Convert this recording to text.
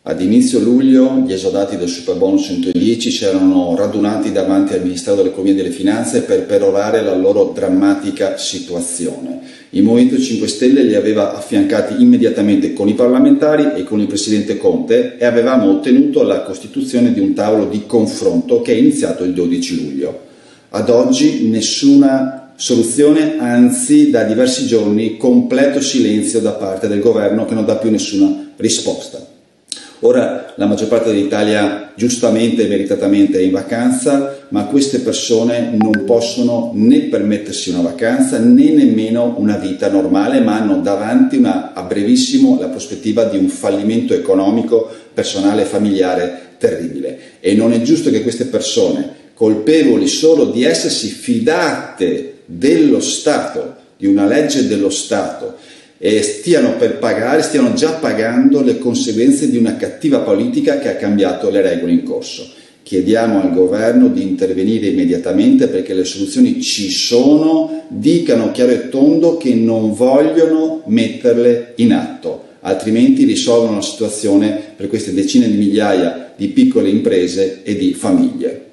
Ad inizio luglio gli esodati del Superbonus 110 si erano radunati davanti al Ministero dell'Economia e delle Finanze per perorare la loro drammatica situazione. Il Movimento 5 Stelle li aveva affiancati immediatamente con i parlamentari e con il Presidente Conte e avevamo ottenuto la costituzione di un tavolo di confronto che è iniziato il 12 luglio. Ad oggi nessuna soluzione, anzi da diversi giorni completo silenzio da parte del governo che non dà più nessuna risposta. Ora la maggior parte dell'Italia giustamente e meritatamente è in vacanza, ma queste persone non possono né permettersi una vacanza né nemmeno una vita normale, ma hanno davanti a brevissimo la prospettiva di un fallimento economico, personale e familiare terribile. E non è giusto che queste persone, colpevoli solo di essersi fidate dello Stato, di una legge dello Stato, e stiano già pagando le conseguenze di una cattiva politica che ha cambiato le regole in corso. Chiediamo al governo di intervenire immediatamente perché le soluzioni ci sono, dicano chiaro e tondo che non vogliono metterle in atto, altrimenti risolvono la situazione per queste decine di migliaia di piccole imprese e di famiglie.